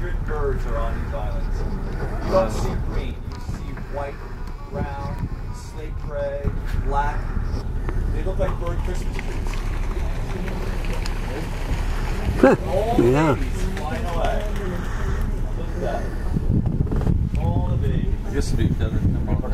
100 birds are on these islands. You don't see green. You see white, brown, slate gray, black. They look like bird Christmas trees. All the babies flying away. Look at that. All the babies. I guess it'd be better than